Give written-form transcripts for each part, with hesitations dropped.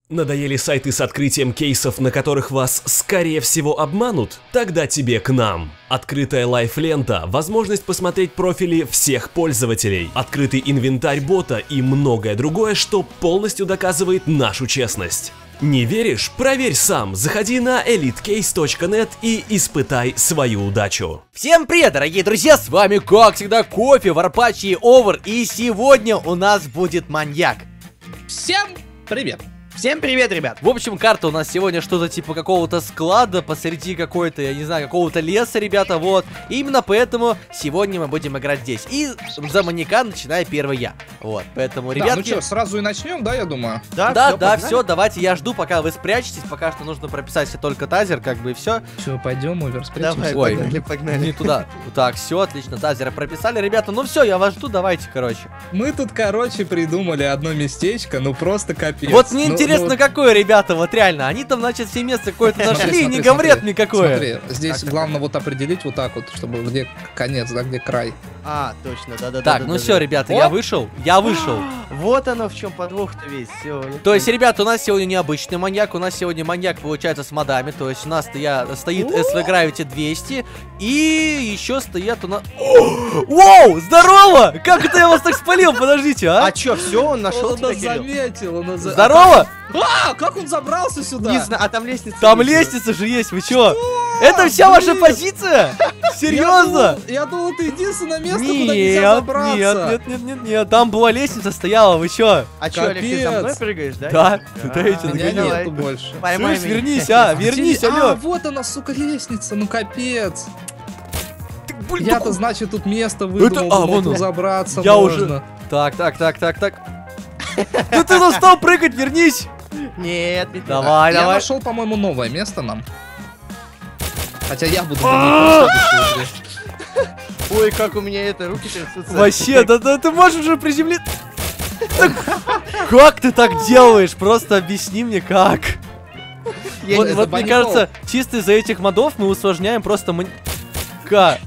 Надоели сайты с открытием кейсов, на которых вас, скорее всего, обманут? Тогда тебе к нам. Открытая лайф-лента, возможность посмотреть профили всех пользователей, открытый инвентарь бота и многое другое, что полностью доказывает нашу честность. Не веришь? Проверь сам. Заходи на elitecase.net и испытай свою удачу. Всем привет, дорогие друзья, с вами, как всегда, Кофе, Варпач и Овер, и сегодня у нас будет маньяк. Всем привет! Всем привет, ребят! В общем, карта у нас сегодня что-то типа какого-то склада посреди какой-то, я не знаю, какого-то леса, ребята, вот. И именно поэтому сегодня мы будем играть здесь. И за маньяка начинаю первый я. Вот, поэтому, ребятки... Да, ну что, сразу и начнем, да, я думаю? Да, все, давайте, я жду, пока вы спрячетесь. Пока что нужно прописать себе только тазер, как бы, и все. Все, пойдем, Овер, спрячемся. Давай, погнали. Не туда. Так, все, отлично, тазера прописали, ребята. Ну все, я вас жду, давайте, короче. Мы тут, короче, придумали одно местечко, ну просто капец. Вот мне интересно, какое, ребята, вот реально. Они там, значит, все место какое-то нашли и не говорят мне какое. Смотри, здесь главное вот определить вот так вот, чтобы где конец, да, где край. А, точно, да-да-да. Так, ну все, ребята, я вышел. Вот оно в чем подвох-то весь. Все. То есть, ребята, у нас сегодня необычный маньяк. У нас сегодня маньяк, получается, с модами. То есть у нас стоит SV Gravity 200. И еще стоят у нас... Воу, здорово! Как это я вас так спалил? Подождите, а? А чё, все, он нашел Он тебя, нас Кирилл? заметил, он нас Здорово! А, как он забрался сюда? Не знаю, а там лестница. Там есть. лестница же есть, вы чё? Это вся ваша позиция? Серьезно? Я думал, это единственное место, куда нельзя забраться. Нет, там была лестница стояла, вы чё? А чё, Олег, ты за мной Капец. прыгаешь, да? Да, дайте Меня догоняй. давай. нету больше. Поймай Слышь, меня. вернись, а, вернись, А, алё. вот она, сука, лестница, ну капец. Блин, Я-то, значит, тут место выдумал, а, думал, вон тут он. забраться Я можно. уже... Так. Ну ты застал прыгать, вернись. Нет, не Давай. Я нашел, по-моему, новое место нам. Хотя я буду в следующей игре. Ой, как у меня это, руки трясутся. Вообще, да ты можешь уже приземлиться. Как ты так делаешь? Просто объясни мне, как. Вот мне Банников. кажется, чисто из-за этих модов мы усложняем просто Да!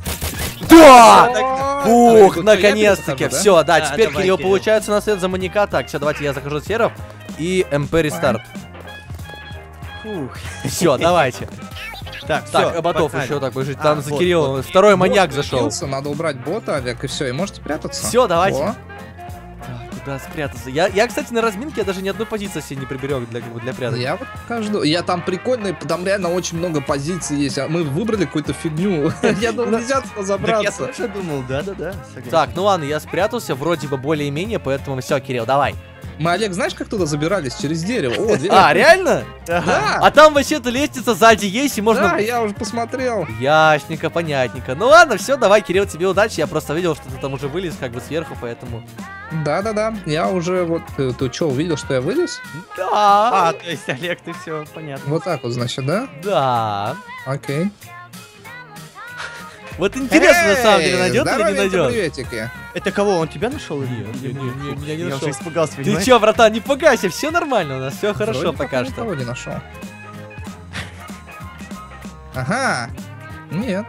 Ух, Тут наконец-таки. я перехожу, да? Все, да, Да, теперь давай, Кирилл Кирилл. получается на свет за маньяка. Так, все, давайте я захожу в сервер. И МП рестарт. Фух. Все, давайте. Так, Так, ботов погнали. еще так бежит. А, Там за вот, Кириллом второй маньяк Вот, зашел. появился, надо убрать бота, Олег, и все, и можете прятаться. Все, давайте. О, Так, куда спрятаться? Я, кстати, на разминке я даже ни одной позиции себе не приберег для прятания. я вот пока жду. Я там прикольный, там реально очень много позиций есть. А мы выбрали какую-то фигню. Я думал, нельзя туда Так я забраться. тоже думал, да-да-да. согласен. Так, ну ладно, я спрятался, вроде бы более-менее, поэтому все, Кирилл, давай. Мы, Олег, знаешь, как туда забирались? Через дерево. О, дверь. А, реально? Да, А там вообще-то лестница сзади есть, и да, можно... я уже посмотрел. Ясненько, понятненько. Ну ладно, все, давай, Кирилл, тебе удачи. Я просто видел, что ты там уже вылез как бы сверху, поэтому... Да, я уже вот... Ты что, увидел, что я вылез? Да, А, то есть, Олег, ты все, понятно. Вот так вот, значит, да? да. Окей. Вот интересно, на самом деле, Эй, найдет или не здоровенько, найдет? приветики. Это кого, он тебя нашел? меня не Я нашел. уже испугался, Ты понимаешь? чё, братан, не пугайся, все нормально, у нас все хорошо Вроде пока никого что. не нашел. Ага. Нет.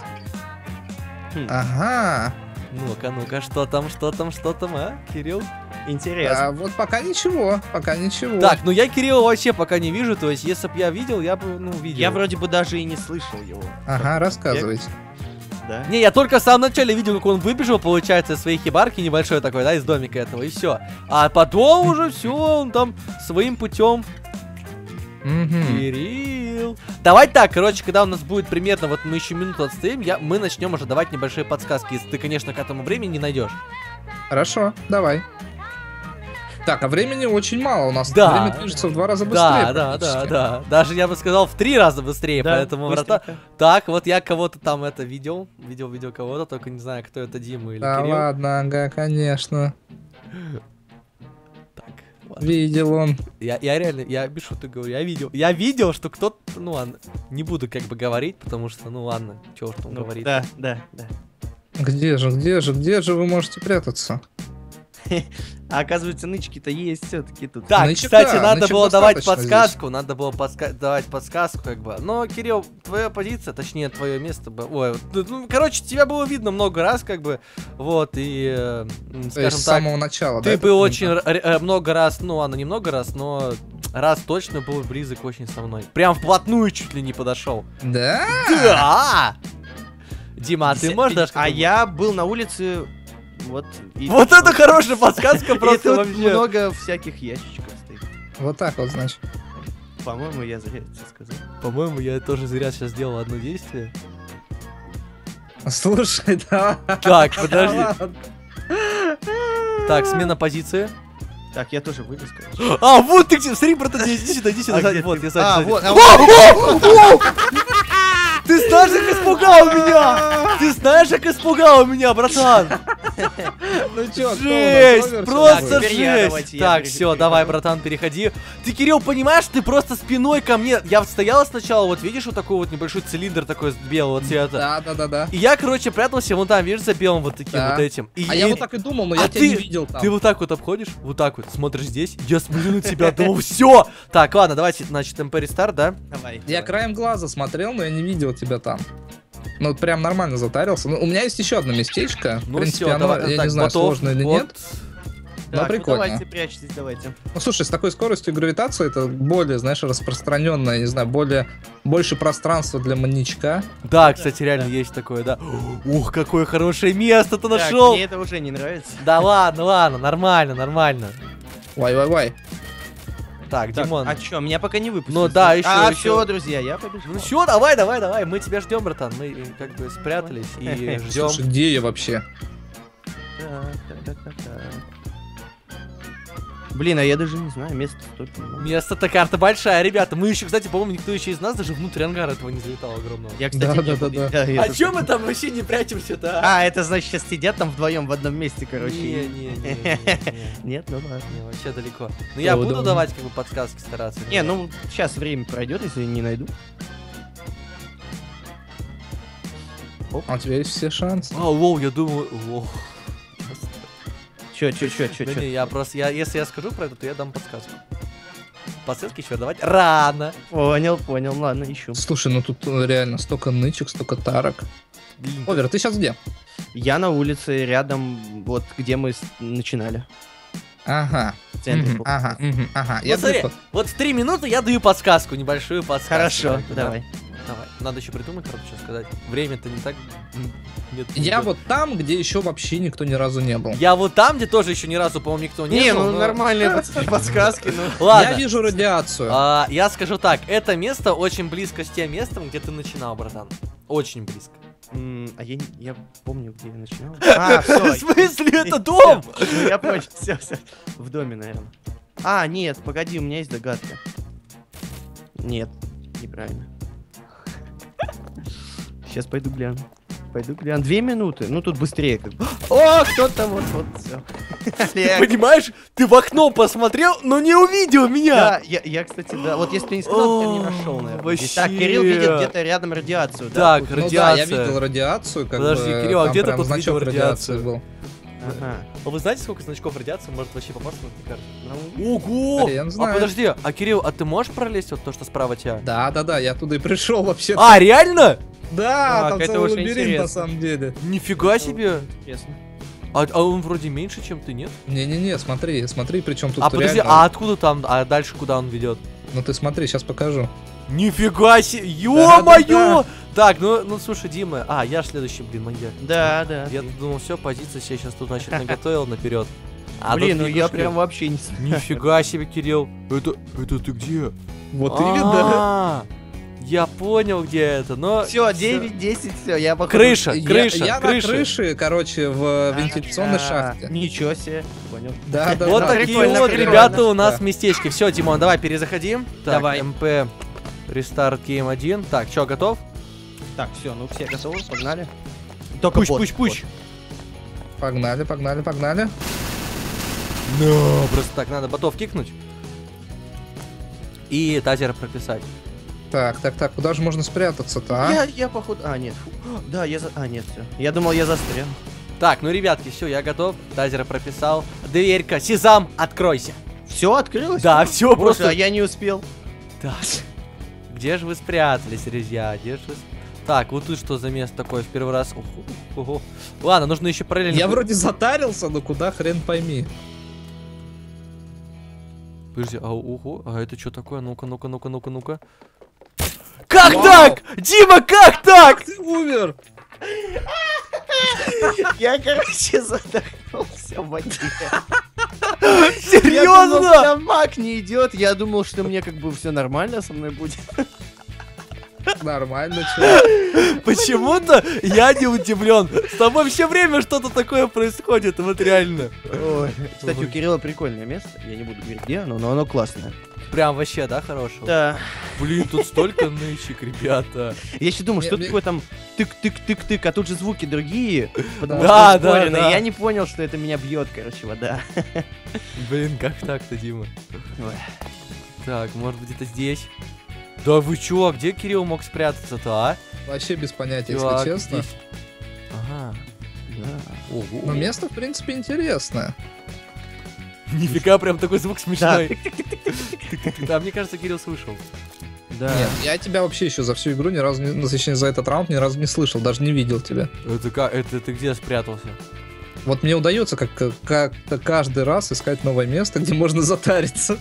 Ага. Ну-ка, что там, а, Кирилл? Интересно. А вот пока ничего, Так, ну я Кирилла вообще пока не вижу, то есть если бы я видел, я бы, видел. Я вроде бы даже и не слышал его. Ага, рассказывайте. Да? Не, я только в самом начале видел, как он выбежал, получается, из своей хибарки небольшой такой, да, из домика этого, и все. А потом уже все, он там своим путем. Мгм. Кирилл. Давай так, короче, когда у нас будет примерно, вот мы еще минуту отстоим, мы начнем уже давать небольшие подсказки, если ты, конечно, к этому времени не найдешь. Хорошо, давай. Так, а времени очень мало у нас. Да. Время движется в 2 раза быстрее. практически. Да. Даже я бы сказал в 3 раза быстрее, Да, поэтому, брата. быстренько. Так, вот я кого-то там это видел кого-то, только не знаю, кто это, Дима или Да Кирилл. ладно, ага, конечно. Так, ладно. Видел он. Я реально, я без шуток говорю, я видел, что кто-то, ну ладно, не буду как бы говорить, потому что, ну ладно, чего уж там Ну, говорить. да. Где же вы можете прятаться? А оказывается, нычки-то есть все-таки тут. Так, Нычка, кстати, надо нычек было давать достаточно подсказку, надо было давать подсказку, как бы. Но, Кирилл, твоя позиция, точнее, твое место было... Ой, ну, короче, тебя было видно много раз, как бы, вот, и, То есть скажем с так, самого начала, ты да? бы очень много раз, ну, ладно, не много раз, но раз точно был близок очень со мной. Прям вплотную чуть ли не подошел. Да? Да! Дима, а ты можешь даже... А я был на улице, вот... и- Вот это хорошая подсказка И просто тут вообще. много всяких ящичков стоит. Вот так вот, значит. По-моему, я зря это сказал. По-моему, я тоже зря сейчас сделал одно действие. Слушай, да. Так, подожди. Так, смена позиции. Так, я тоже вылез, короче. А, вот ты где? Смотри, братан, иди сюда, иди сюда. А где Вот, ты? я сзади, А, сзади. вот, а Ты знаешь, как испугал меня! Ты знаешь, как испугал меня, братан! Ну чё, Жесть! Просто теперь я, жесть! давайте, я Так, перехожу. все, давай, братан, переходи. Ты, Кирилл, понимаешь, ты просто спиной ко мне. Я стояла сначала, вот видишь, вот такой вот небольшой цилиндр такой белого цвета. Да. И я, короче, прятался вон там, видишь, за белым вот таким Да. вот этим. А я вот так и думал, но я тебя не видел там. Ты вот так вот обходишь, вот так вот, смотришь здесь, я смотрю на тебя, думал, все. Так, ладно, давайте, значит, МП рестарт, да? Давай. Я краем глаза смотрел, но я не видел тебя там. Ну вот прям нормально затарился. Ну, у меня есть еще одно местечко. Ну В принципе, все, оно, давай. я Так, не знаю, Ботов, сложно или вот. нет. Так, ну прикольно. давайте, прячьтесь, давайте. Ну слушай, с такой скоростью гравитации это более, знаешь, распространенное, не знаю, больше пространства для маньячка. Да, кстати, реально есть такое, да. Ух, какое хорошее место ты Так, нашел. мне это уже не нравится. Да ладно, нормально. Вай. Так, Так, Димон. а чё, меня пока не выпустили? Ну да, еще. А, все, друзья, я побежал. Ну все, давай, мы тебя ждем, братан. Мы как бы спрятались и ждем. Слушай, где я вообще? Так. Блин, а я даже не знаю, место столько много. Место-то карта большая, ребята. Мы еще, кстати, по-моему, никто еще из нас даже внутрь ангара этого не залетал огромного. Я, кстати, не был. Да. я А тут- чем мы там вообще не прячемся-то? А, это значит, сейчас сидят там вдвоем в одном месте, короче. Не. Нет, ну ладно. Не, вообще далеко. Но я буду давать как бы подсказки стараться. Не, ну сейчас время пройдет, если не найду. А у тебя есть все шансы. А, воу, я думаю, воу. Чё. Да не, я просто, если я скажу про это, то я дам подсказку. Подсказки еще давать рано. Понял, ладно, ищу. Слушай, ну тут реально столько нычек, столько тарок. Овер, ты сейчас где? Я на улице, рядом, вот где мы начинали. Ага. В центре. был. Ага. Ну, Я смотри, далеко. вот в 3 минуты я даю подсказку, небольшую подсказку. Хорошо, Да. давай. Давай. Надо еще придумать, короче, что сказать. Время-то не так... Нет, Я идет. вот там, где еще вообще никто ни разу не был. Я вот там, где тоже еще ни разу, по-моему, никто не Не, был, ну но- нормальные подсказки, ну. Ладно. Я вижу радиацию. Я скажу так, это место очень близко с тем местом, где ты начинал, братан. Очень близко. А я помню, где я начинал. А, В все. смысле, это дом? Я понял, все. В доме, наверное. А, нет, погоди, у меня есть догадка. Нет, неправильно. Сейчас пойду гляну. 2 минуты. Ну тут быстрее как бы. О, кто-то вот все. Ты понимаешь, ты в окно посмотрел, но не увидел меня. Да, я, кстати, да. Вот если ты не сказал, то я не нашел, наверное. Вообще. Так, Кирилл видит где-то рядом радиацию. да? Так, Ну да, радиация. я видел радиацию, как Подожди, бы, Кирилл, а там где ты прям тут значок видел радиации радиацию? был. Ага. А вы знаете, сколько значков радиации может вообще попасться на этой карте? Ну, Ого! Хрен А знает. подожди, а Кирилл, а ты можешь пролезть вот то, что справа тебя? Да, я туда и пришел вообще. А, реально? Да, Так, там это целый очень лабиринт на интересно. самом деле. Нифига себе! интересно. А он вроде меньше, чем ты, нет? Не-не-не, смотри, причем тут А подожди, реально... а откуда там, а дальше куда он ведет? Ну ты смотри, сейчас покажу. Нифига себе! Ё-моё! Так, ну слушай, Дима, я ж следующий, блин, маньяк. Да. Я тут думал, все, позиция себе сейчас тут, значит, наготовил наперед. Блин, тут ну я фигушки. прям вообще не знаю. Нифига себе, Кирилл. Это ты где? Вот А, я понял, где это, но... Все, 9-10, все, я походу... Крыша, Я крыша. на крыше, короче, в вентиляционной шахте. Ничего себе, понял. Да. Вот такие прикольно, вот, прикольно. ребята, у нас Да. местечки. Все, Димон, давай перезаходим. Так, Давай. МП Restart Game 1. Так, что, готов? Так, все, ну все готовы, погнали. Только Пусть, бот, пусть, пусть. Погнали. Ну, просто так, надо ботов кикнуть. И тазер прописать. Так, куда же можно спрятаться-то, а? Я походу... А, нет, фу. Да, нет, все. Я думал, я застрял. Так, ну, ребятки, все, я готов. Тазера прописал. дверька. Сезам, откройся. Все открылось? Да, все Боже, просто. а я не успел. Так. Где же вы спрятались, друзья? Где же вы... Так, вот тут что за место такое в первый раз? Ого. Ладно, нужно еще параллельно... Я вроде затарился, но куда хрен пойми. Подожди, ого, а это что такое? Ну-ка, ну-ка, ну-ка, ну-ка, ну-ка. Как Вау! так? Дима, как так? Ты умер! Я, короче, задохнулся в воде. Серьезно? Там маг не идет. Я думал, что мне как бы все нормально со мной будет. Нормально, чувак. Почему-то я не удивлен. С тобой все время что-то такое происходит, вот реально. Ой. Кстати, у Кирилла прикольное место. Я не буду говорить, где оно, но оно классное. Прям вообще, да, хорошего? Да. Блин, тут столько нычек, ребята. Я еще думаю, что Мне- такое там тык-тык-тык-тык, а тут же звуки другие. Потому Да, что да, ускоренные. да. Я не понял, что это меня бьет, короче, вода. Блин, как так-то, Дима? Ой. Так, может быть, это здесь? Да вы чё, а где Кирилл мог спрятаться-то, а? Вообще без понятия, Так, если честно. здесь. Ага. Да. Ого. Но место, в принципе, интересное. Нифига, прям такой звук смешной. Да, мне кажется, Кирилл слышал. Да. Нет, я тебя вообще еще за всю игру ни разу, ну, точнее, за этот раунд ни разу не слышал, даже не видел тебя. Это как? Это ты где спрятался? Вот мне удается как-то каждый раз искать новое место, где можно затариться.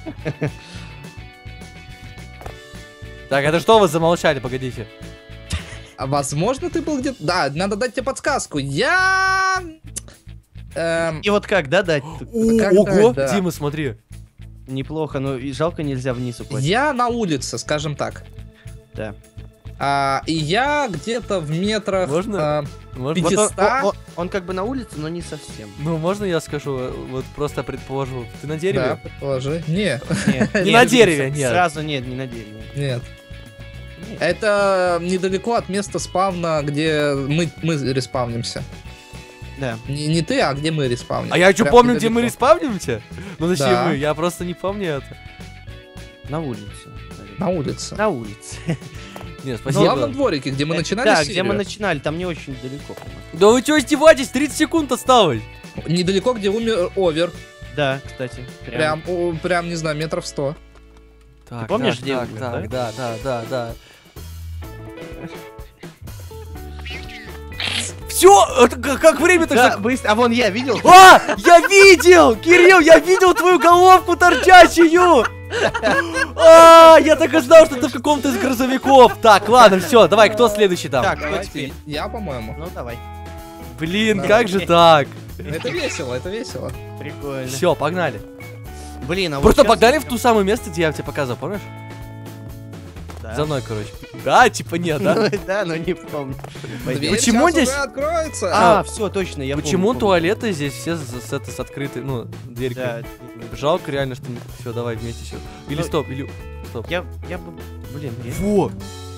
Так, это что вы замолчали, погодите? А возможно, ты был где-то... Да, надо дать тебе подсказку. Я... И вот как, да, дать? как Ого, так, да. Дима, смотри. Неплохо, но и жалко нельзя вниз упасть. Я на улице, скажем так. Да. И я где-то в метрах... Можно? Можно? Пяти- Вот 500? он как бы на улице, но не совсем. Ну, можно я скажу, вот просто предположу. Ты на Да, дереве? предположи. Не, Нет, Не нет, на дереве, нет. Сразу нет, не на дереве. нет. Нет. Это недалеко от места спавна, где мы респавнимся. Да. Не ты, а где мы респавнимся. А я что, Прям помню, где мы недалеко. респавнимся? Ну, точнее, Да. мы, я просто не помню это. На улице. На улице. На улице. Нет, В спасибо. главном дворике, где мы начинали Да, серию. где мы начинали, там не очень далеко. по-моему. Да вы что, издеваетесь? 30 секунд осталось. Недалеко, где умер Овер. Да, кстати. Прям, не знаю, метров 100. Так, помнишь, так, где так, умер, так, да. Все, как время-то Да, так... быстро. А вон я видел. А, я видел! Кирилл, я видел твою головку торчащую! А, я так и знал, что ты в каком-то из грузовиков. Так, ладно, все, давай, кто следующий там? Так, кто Давайте, теперь? я, по-моему. Ну давай. Блин, Давай. как же так? Это весело, это весело. Прикольно. Все, погнали. Блин, а вот Просто щас- погнали в ту самое место, где я тебе показывал, помнишь? Да. За мной, короче. Да, типа нет, да? Ну, да, но не помню. Дверь Почему сейчас здесь- уже откроется. А, все, точно, я Почему помню. туалеты здесь все с открытой, ну, дверькой? Да. Жалко реально, что... Все, давай вместе все. Или Ну, стоп, или... Стоп. Я бы... Блин, я... Во!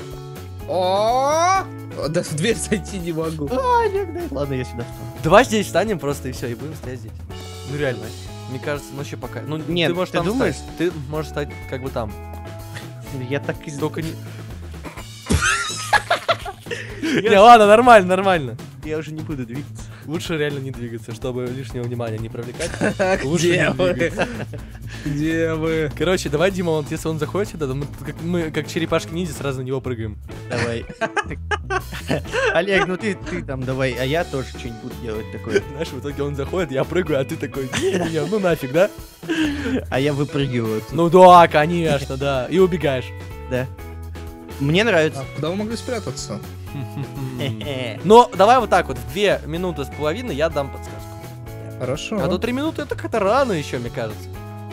О, да в дверь зайти не могу. Ладно, я сюда встану. Давай здесь встанем просто и все, и будем стоять здесь. Ну реально. Мне кажется, ну еще пока. Ну, Нет, ты можешь ты там думаешь? встать. Ты можешь стать как бы там. Я так и... Только не... Не, ладно, нормально, нормально. Я уже не буду двигаться. Лучше реально не двигаться, чтобы лишнего внимания не привлекать. Где Лучше не вы? двигаться. Где вы? Короче, давай, Дима, вот если он заходит сюда, то мы как черепашки-ниндзя сразу на него прыгаем. Давай. Олег, ну ты там давай, а я тоже что-нибудь буду делать такое. Знаешь, в итоге он заходит, я прыгаю, а ты такой, не, ну нафиг, да? А я выпрыгиваю отсюда. Ну да, конечно, да. И убегаешь. Да. Мне нравится. А куда вы могли спрятаться? Но давай вот так вот, в 2 минуты с половиной я дам подсказку. Хорошо. А то 3 минуты это как-то рано еще, мне кажется.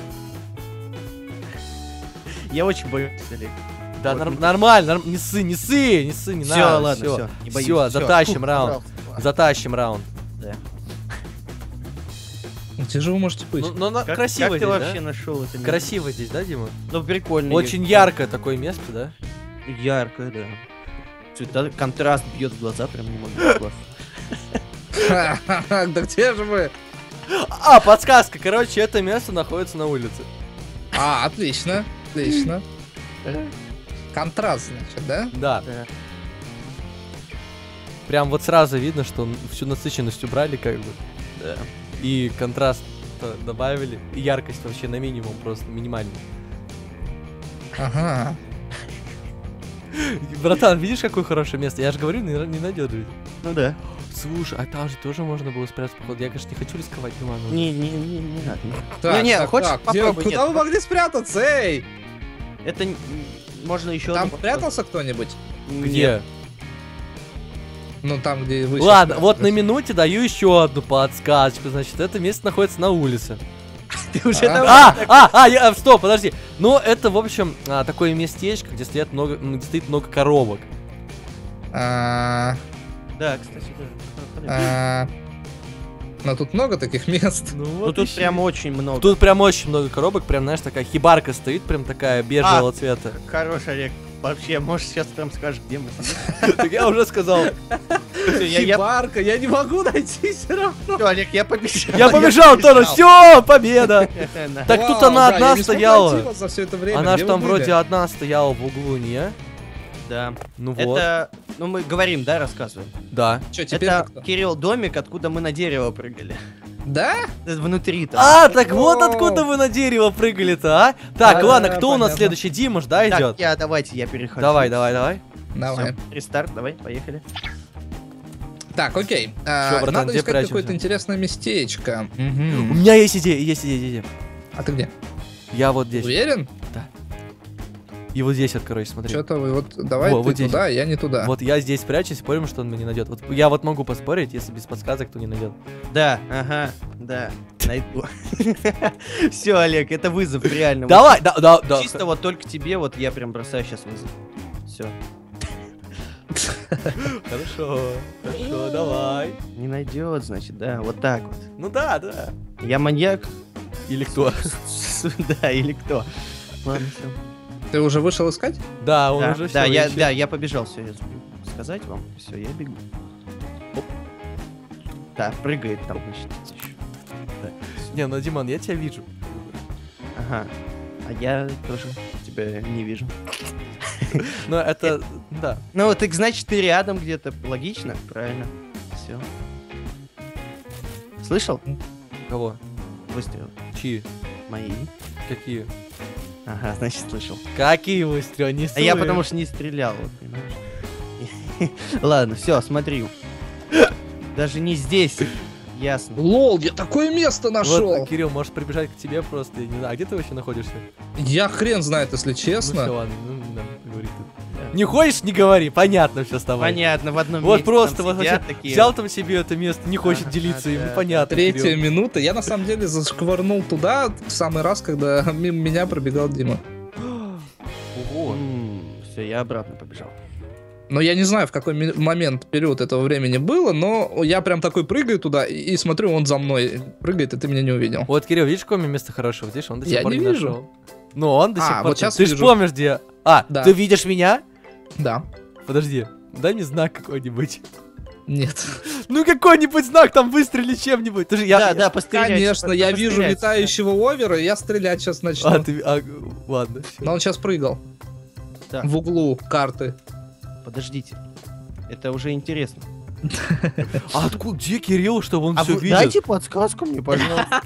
Я очень боюсь, Олег. Да, Вот. нормально, не ссы, не Все, надо. ладно, все. Не боюсь. Все, всё. затащим Фух, раунд. пожалуйста. Затащим раунд. Да. Где же вы можете быть? Ну, Как, красиво как здесь, ты вообще да? нашел это место? Красиво здесь, да, Дима? Ну, прикольно. Очень яркое такое место, да? Яркое, да. Цвета, контраст бьет в глаза, прям не могу. Классно. Да где же вы? А, подсказка, короче, это место находится на улице. А, отлично. Отлично. Контраст, значит, да? Да. Да. Прям вот сразу видно, что всю насыщенность убрали, как бы. Да. И контраст просто добавили. И яркость вообще на минимум, просто минимальную. Ага. Братан, видишь, какое хорошее место? Я же говорю, не найдет ведь. Ну да. Слушай, а там же тоже можно было спрятаться, походу. Я, конечно, не хочу рисковать, Диман. Не надо. Так, Не, так, хочешь, так, попробуй, куда нет. вы могли спрятаться, эй? Это можно еще... Там одну прятался кто-нибудь? Где? Ну, там, где вы Ладно, сейчас вот на прятались. минуте даю еще одну подсказочку. Значит, это место находится на улице. Ты уже А, стоп, подожди. Ну, это, в общем, такое местечко, где стоит много коробок. А, Да, кстати, да. Но тут много таких мест. Ну тут прям очень много. Тут прям очень много коробок, прям, знаешь, такая хибарка стоит, прям такая бежевого цвета. Хороший, Олег. Вообще, может, сейчас прям скажешь, где мы сидим? Так я уже сказал. Хибарка, я не могу найти все равно. Все, Олег, я побежал. Я побежал тоже, все, победа. Так тут Вау, она да, одна я не смог стояла. найти вас за все это время. Она Где ж вы там были? вроде одна стояла в углу, не? Да. Ну вот. Это, ну мы говорим, да, рассказываем. Да. Чё, теперь Это, как-то? Кирилл, домик, откуда мы на дерево прыгали. Да? Внутри там. Так вот О. откуда вы на дерево прыгали-то, а? Так, Да, ладно, да, кто у нас понятно. следующий? Димаш, да, идет? Так, давайте, я перехожу. Давай. Давай. Всё, рестарт, давай, поехали. Так, окей. братан, Надо где искать прячемся? какое-то интересное местечко. У меня есть идея. А ты где? Я вот здесь. Уверен? И вот здесь вот, короче, смотри. Что-то вы вот давай Во, ты вот здесь. туда, я не туда. Вот я здесь прячусь, спорим, что он меня не найдет. Вот я вот могу поспорить, если без подсказок, то не найдет. Да, ага, да, найду. Все, Олег, это вызов, реально. Давай, да. Чисто вот только тебе, вот я прям бросаю сейчас вызов. Все. Хорошо, давай. Не найдет, значит, да, вот так вот. Ну да. Я маньяк. Или кто? Да, или кто. Ладно, все. Ты уже вышел искать? Да, он уже Да, все. я побежал, все, я забыл сказать вам. Все, я бегу. Оп. Да, прыгает там, значит. ещё. Да. Не, ну, Диман, я тебя вижу. Ага. А я тоже тебя не вижу. Но это, да. Ну, так значит, ты рядом где-то. Логично? Правильно. Все. Слышал? Кого? Выстрелы. Чьи? Мои. Какие? Ага, значит, слышал. Какие выстрелы? Не А я суй. потому что не стрелял, вот, понимаешь? Ладно, все, смотри. Даже не здесь. Ясно. Лол, я такое место нашел. Вот, Кирилл, может прибежать к тебе просто, я не знаю, а где ты вообще находишься? Я хрен знает, если Ну честно. все, ладно, ну не надо говорить тут. Не хочешь, не говори, понятно все с тобой. Понятно, в одном Вот месте просто там вот сидят вообще такие. взял там себе это место, не хочет Ага, делиться им, да, ну понятно. Третья Кирилл. минута. Я на самом деле зашкварнул туда в самый раз, когда мимо меня пробегал Дима. Ого. Все, я обратно побежал. Но я не знаю, в какой момент, период этого времени было, но я прям такой прыгаю туда и смотрю, он за мной прыгает, и ты меня не увидел. Вот, Кирилл, видишь, какое мне место хорошее? Вот видишь, он до сих Я пор не не вижу. нашел. Ну, он до сих пор. вот щас Ты ж вижу. помнишь, где... Да. Ты видишь меня? Да. Подожди, дай мне знак какой-нибудь. Нет. Ну, какой-нибудь знак, там выстрели чем-нибудь. Ты же, Да, пострелять. Конечно, я вижу пострелять. летающего овера, и я стрелять сейчас начну. Ладно. Но он сейчас прыгал. Так. В углу карты. Подождите. Это уже интересно. А откуда, где Кирилл, чтобы он А все вы видел? дайте подсказку мне, пожалуйста.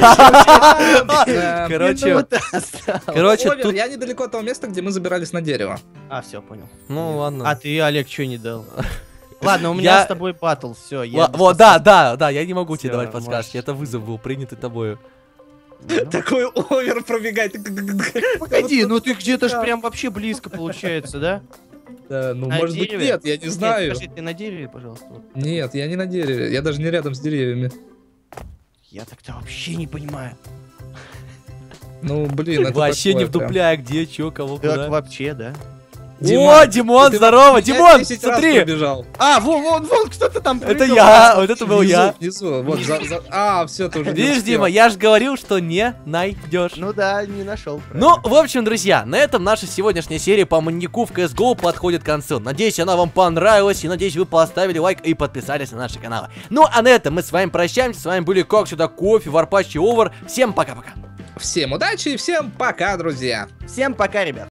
Короче, короче, Овер, тут... я недалеко от того места, где мы забирались на дерево. А, все, понял. Ну, ладно. А ты, Олег, что не дал? Ладно, у меня Я- с тобой батл, все. Вот, да, я не могу тебе Всё, давать подсказки, можешь. это вызов был принятый тобою. Такой овер пробегает. Погоди, ну ты где-то ж прям вообще близко получается, да? Да, ну, На может быть, дереве? нет, я не знаю. Нет, скажи, ты на дереве, пожалуйста. Вот. Нет, я не на дереве, я даже не рядом с деревьями. Я тогда вообще не понимаю. Ну, блин, это Вообще не такое прям. вдупляя, где, чё, кого, Как куда. вообще, да? О, Димон, ты здорово, Я Димон, 10 раз смотри. пробежал. А, вон, кто-то там Это прыгал. я, вот это был я. Внизу, вот, все, ты уже не Видишь, успел. Дима, я же говорил, что не найдешь. Ну да, не нашел. Ну, в общем, друзья, на этом наша сегодняшняя серия по маньяку в CSGO подходит к концу. Надеюсь, она вам понравилась, и надеюсь, вы поставили лайк и подписались на наши каналы. Ну, а на этом мы с вами прощаемся. С вами были Как Сюда Кофе, Варпач и Овер. Всем пока-пока. Всем удачи и всем пока, друзья. Всем пока, ребят.